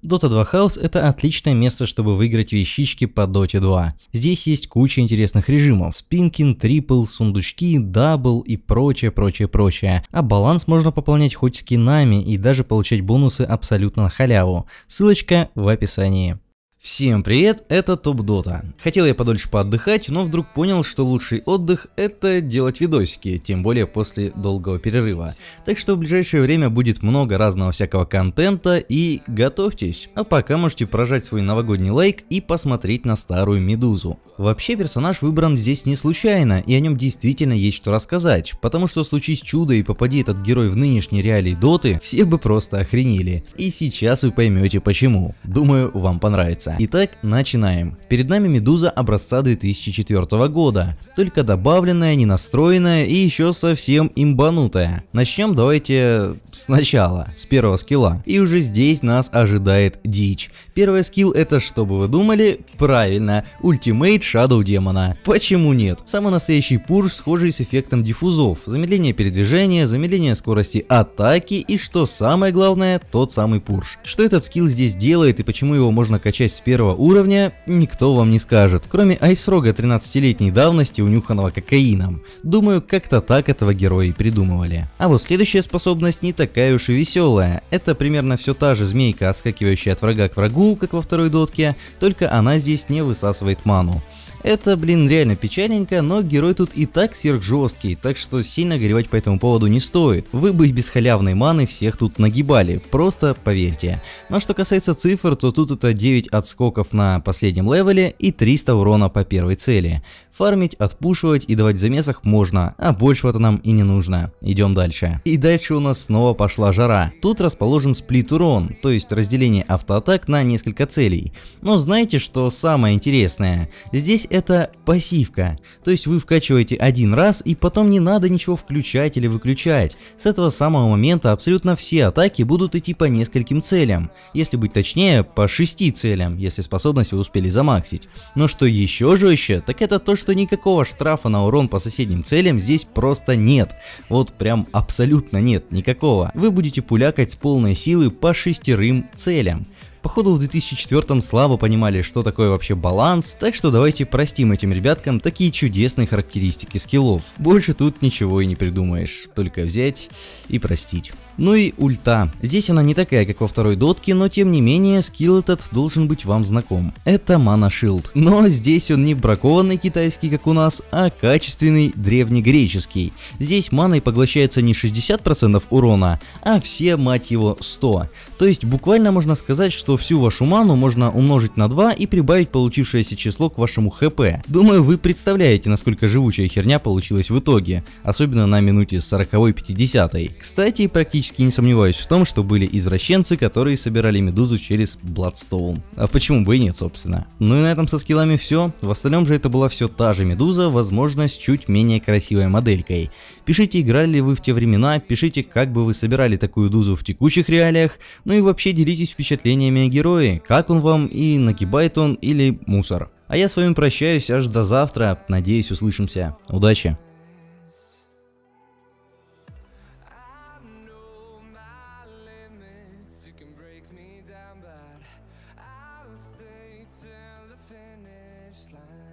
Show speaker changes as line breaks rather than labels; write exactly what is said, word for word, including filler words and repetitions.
Дота два House — это отличное место, чтобы выиграть вещички по Доте два. Здесь есть куча интересных режимов: спинкин, трипл, сундучки, дабл и прочее, прочее, прочее. А баланс можно пополнять хоть скинами и даже получать бонусы абсолютно на халяву. Ссылочка в описании. Всем привет, это Топ Дота. Хотел я подольше поотдыхать, но вдруг понял, что лучший отдых — это делать видосики, тем более после долгого перерыва. Так что в ближайшее время будет много разного всякого контента, и готовьтесь. А пока можете прожать свой новогодний лайк и посмотреть на старую Медузу. Вообще персонаж выбран здесь не случайно, и о нем действительно есть что рассказать, потому что случись чудо и попади этот герой в нынешние реалии Доты, все бы просто охренели. И сейчас вы поймете почему. Думаю, вам понравится. Итак, начинаем. Перед нами Медуза образца две тысячи четвёртого года, только добавленная, не настроенная и еще совсем имбанутая. Начнем давайте сначала, с первого скилла. И уже здесь нас ожидает дичь. Первый скилл — это, что бы вы думали? Правильно, ультимейт Shadow демона. Почему нет? Самый настоящий пуш, схожий с эффектом диффузов. Замедление передвижения, замедление скорости атаки и, что самое главное, тот самый пуш. Что этот скилл здесь делает и почему его можно качать с первого уровня, никто вам не скажет, кроме Айсфрога тринадцатилетней давности, унюханного кокаином. Думаю, как-то так этого героя и придумывали. А вот следующая способность не такая уж и веселая. Это примерно все та же змейка, отскакивающая от врага к врагу, как во второй дотке, только она здесь не высасывает ману. Это, блин, реально печальненько, но герой тут и так сверхжесткий, так что сильно горевать по этому поводу не стоит. Вы бы без халявной маны всех тут нагибали, просто поверьте. Но что касается цифр, то тут это девять отскоков на последнем левеле и триста урона по первой цели. Фармить, отпушивать и давать в замесах можно, а большего-то нам и не нужно. Идем дальше. И дальше у нас снова пошла жара. Тут расположен сплит урон, то есть разделение автоатак на несколько целей. Но знаете, что самое интересное? Здесь это пассивка, то есть вы вкачиваете один раз и потом не надо ничего включать или выключать. С этого самого момента абсолютно все атаки будут идти по нескольким целям. Если быть точнее, по шести целям, если способность вы успели замаксить. Но что еще жестче, так это то, что никакого штрафа на урон по соседним целям здесь просто нет. Вот прям абсолютно нет никакого. Вы будете пулякать с полной силы по шестерым целям. Походу в две тысячи четвёртом слабо понимали, что такое вообще баланс, так что давайте простим этим ребяткам такие чудесные характеристики скиллов. Больше тут ничего и не придумаешь, только взять и простить. Ну и ульта. Здесь она не такая, как во второй дотке, но тем не менее скилл этот должен быть вам знаком. Это Mana Shield. Но здесь он не бракованный китайский, как у нас, а качественный древнегреческий. Здесь маной поглощается не шестьдесят процентов урона, а все, мать его, сто. То есть буквально можно сказать, что всю вашу ману можно умножить на два и прибавить получившееся число к вашему хп. Думаю, вы представляете, насколько живучая херня получилась в итоге, особенно на минуте сороковой-пятидесятой. Кстати, практически не сомневаюсь в том, что были извращенцы, которые собирали Медузу через Bloodstone. А почему бы и нет, собственно. Ну и на этом со скиллами все. В остальном же это была все та же Медуза, возможно, с чуть менее красивой моделькой. Пишите, играли ли вы в те времена, пишите, как бы вы собирали такую Дузу в текущих реалиях, ну и вообще делитесь впечатлениями о герое, как он вам и нагибает он или мусор. А я с вами прощаюсь аж до завтра, надеюсь, услышимся. Удачи!
Break me down, but I'll stay till the finish line.